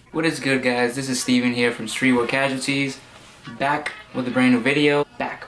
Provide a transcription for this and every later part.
What is good, guys? This is Steven here from St.wearCasualties, back with a brand new video. Back.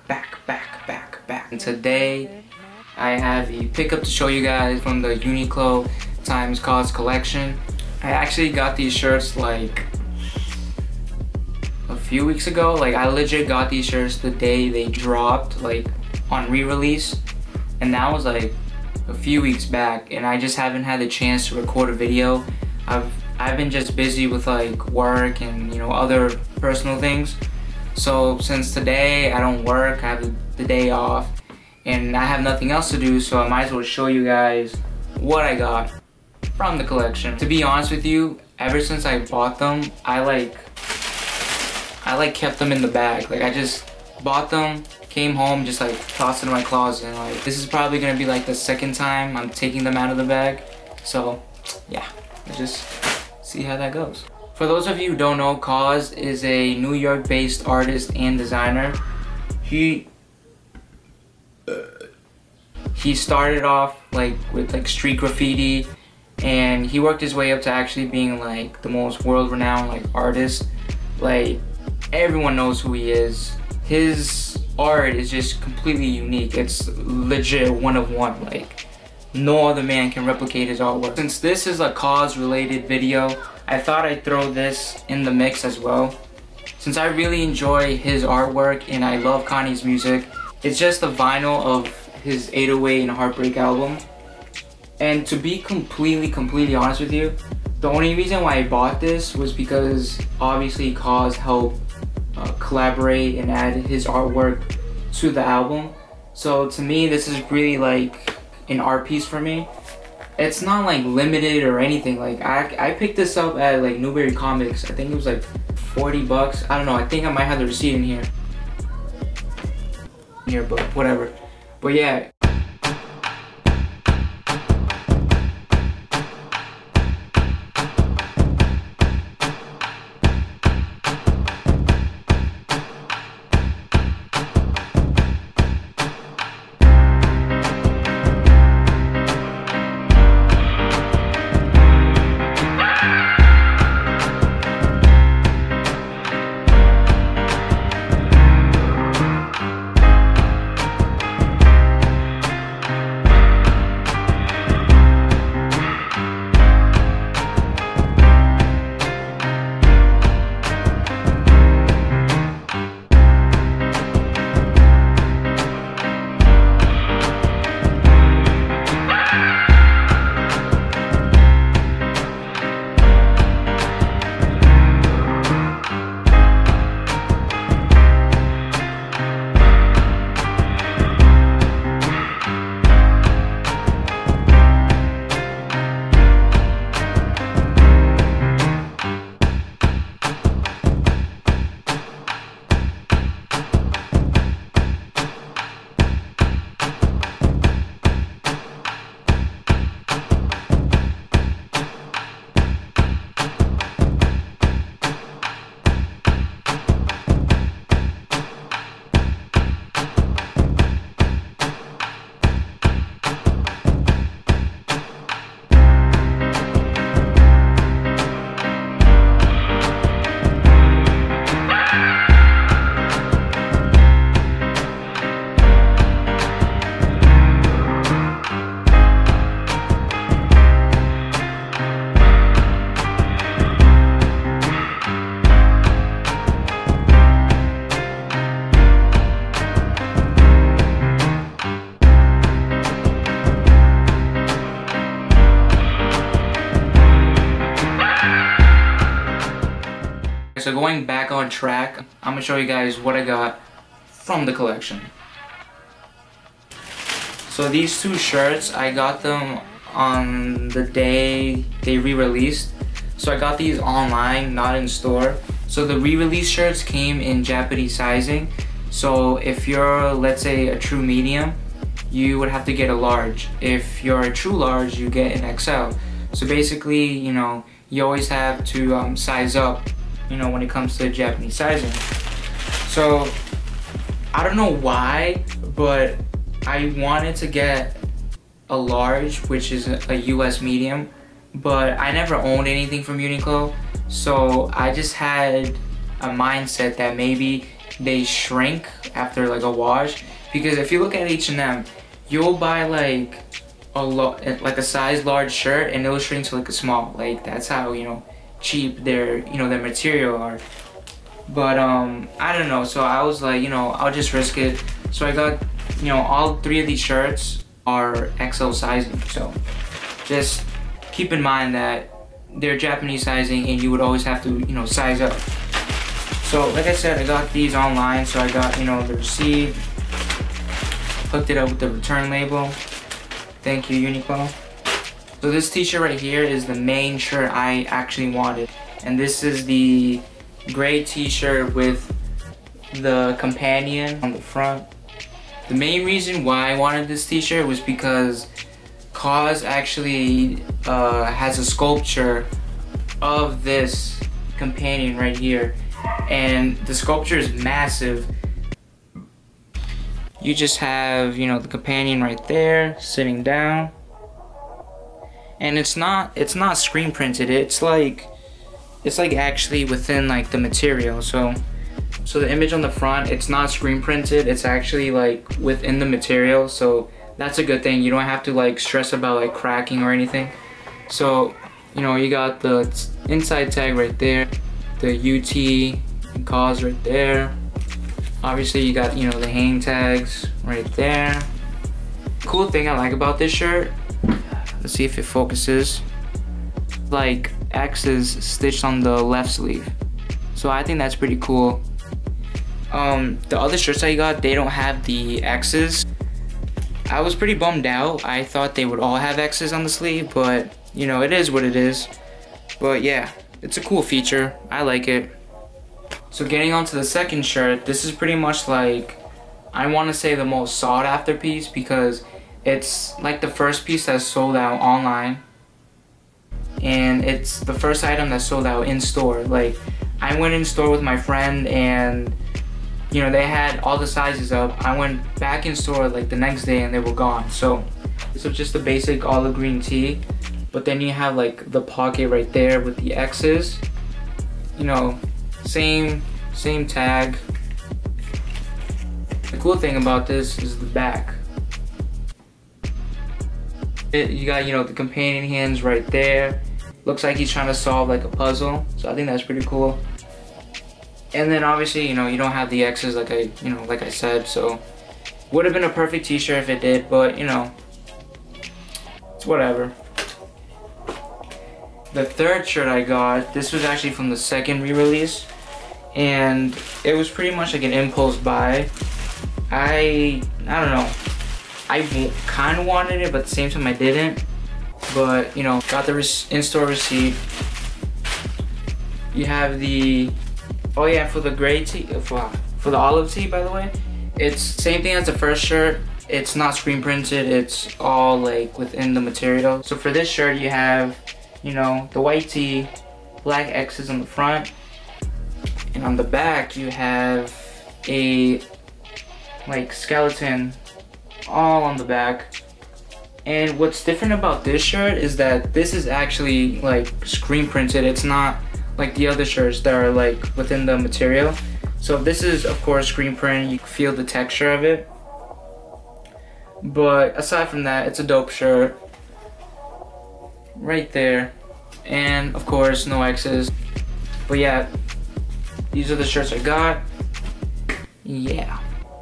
And today I have a pickup to show you guys from the Uniqlo x Kaws collection. I actually got these shirts like a few weeks ago. Like, I legit got these shirts the day they dropped, like on re-release, and that was like a few weeks back, and I just haven't had the chance to record a video. I've been just busy with like work and, you know, other personal things. So since today I don't work, I have the day off and I have nothing else to do, so I might as well show you guys what I got from the collection. To be honest with you, ever since I bought them, I kept them in the bag. Like, I just bought them, came home, just like tossed it in my closet, and like, this is probably gonna be like the second time I'm taking them out of the bag. So yeah, let's just see how that goes. For those of you who don't know, Kaws is a New York based artist and designer. He started off like with like street graffiti, and he worked his way up to actually being like the most world-renowned like artist. Like, everyone knows who he is. His art is just completely unique. It's legit one of one. Like, no other man can replicate his artwork. Since this is a Kaws related video, I thought I'd throw this in the mix as well. Since I really enjoy his artwork and I love Kanye's music, it's just the vinyl of his 808 and Heartbreak album. And to be completely honest with you, the only reason why I bought this was because obviously Kaws helped collaborate and add his artwork to the album. So to me, this is really like an art piece for me. It's not like limited or anything. Like, I picked this up at like Newberry Comics. I think it was like 40 bucks. I don't know, I think I might have the receipt in here, but whatever. But yeah. So going back on track, I'm gonna show you guys what I got from the collection. So these two shirts, I got them on the day they re-released. So I got these online, not in store. So the re-release shirts came in Japanese sizing. So if you're, let's say, a true medium, you would have to get a large. If you're a true large, you get an XL. So basically, you know, you always have to size up, you know, when it comes to Japanese sizing. So I don't know why, but I wanted to get a large, which is a US medium, but I never owned anything from Uniqlo. So I just had a mindset that maybe they shrink after like a wash, because if you look at H&M, you'll buy like a size large shirt and it'll shrink to like a small. Like that's how, you know, cheap their material are. But I don't know, so I was like, you know, I'll just risk it. So I got, you know, all 3 of these shirts are XL sizing, so just keep in mind that they're Japanese sizing and you would always have to, you know, size up. So like I said, I got these online, so I got, you know, the receipt, hooked it up with the return label. Thank you, Uniqlo. So this t-shirt right here is the main shirt I actually wanted, and this is the gray t-shirt with the companion on the front. The main reason why I wanted this t-shirt was because Kaws actually has a sculpture of this companion right here, and the sculpture is massive. You just have, you know, the companion right there sitting down, and it's not screen printed. It's like actually within like the material. So the image on the front, it's not screen printed, it's actually like within the material, so that's a good thing. You don't have to like stress about like cracking or anything. So, you know, you got the inside tag right there, the UT and Kaws right there. Obviously you got, you know, the hang tags right there. Cool thing I like about this shirt, let's see if it focuses, like X's stitched on the left sleeve, so I think that's pretty cool. The other shirts I got, they don't have the X's. I was pretty bummed out. I thought they would all have X's on the sleeve, but you know, it is what it is. But yeah, it's a cool feature. I like it. So getting on to the second shirt, this is pretty much like, I want to say the most sought after piece, because it's like the first piece that's sold out online, and it's the first item that's sold out in store. Like, I went in store with my friend and, you know, they had all the sizes up. I went back in store like the next day and they were gone. So this was just the basic olive green tee, but then you have like the pocket right there with the X's. You know, same tag. The cool thing about this is the back. You got, you know, the companion hands right there. Looks like he's trying to solve like a puzzle, so I think that's pretty cool. And then obviously, you know, you don't have the X's like I said, so would have been a perfect t-shirt if it did, but you know, it's whatever. The third shirt I got, this was actually from the second re-release, and it was pretty much like an impulse buy. I don't know, I kind of wanted it, but at the same time I didn't. But you know, got the in-store receipt. You have the, oh yeah, for the gray tee, for the olive tee, by the way, it's same thing as the first shirt. It's not screen printed, it's all like within the material. So for this shirt you have, you know, the white tee, black X's on the front, and on the back you have a like skeleton all on the back. And what's different about this shirt is that this is actually like screen printed. It's not like the other shirts that are like within the material. So this is of course screen print, you can feel the texture of it. But aside from that, it's a dope shirt. Right there. And of course, no X's. But yeah, these are the shirts I got. Yeah.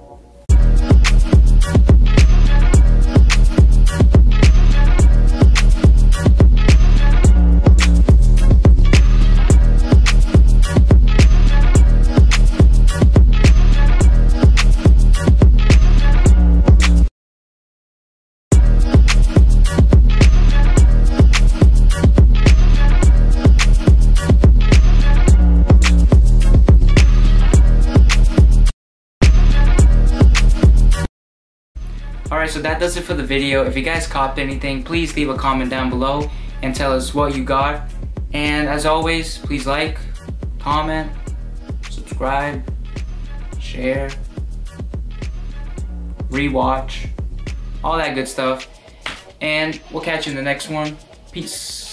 Alright, so that does it for the video. If you guys copped anything, please leave a comment down below and tell us what you got. And as always, please like, comment, subscribe, share, rewatch, all that good stuff. And we'll catch you in the next one. Peace.